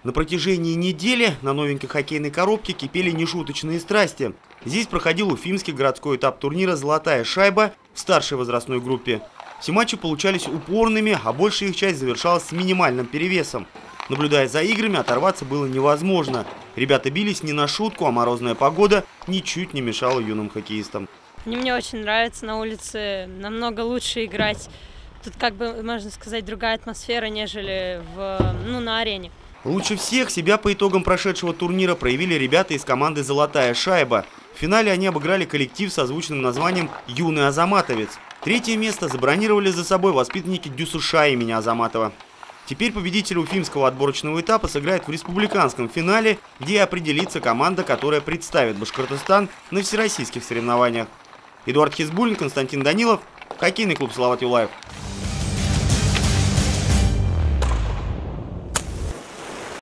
На протяжении недели на новенькой хоккейной коробке кипели нешуточные страсти. Здесь проходил уфимский городской этап турнира «Золотая шайба» в старшей возрастной группе. Все матчи получались упорными, а большая их часть завершалась с минимальным перевесом. Наблюдая за играми, оторваться было невозможно. Ребята бились не на шутку, а морозная погода ничуть не мешала юным хоккеистам. Мне очень нравится на улице, намного лучше играть. Тут, как бы, можно сказать, другая атмосфера, нежели на арене. Лучше всех себя по итогам прошедшего турнира проявили ребята из команды «Золотая шайба». В финале они обыграли коллектив с озвученным названием «Юный Азаматовец». Третье место забронировали за собой воспитанники ДЮСШ имени Азаматова. Теперь победитель уфимского отборочного этапа сыграет в республиканском финале, где определится команда, которая представит Башкортостан на всероссийских соревнованиях. Эдуард Хизбуллин, Константин Данилов, хоккейный клуб «Салават Юлаев».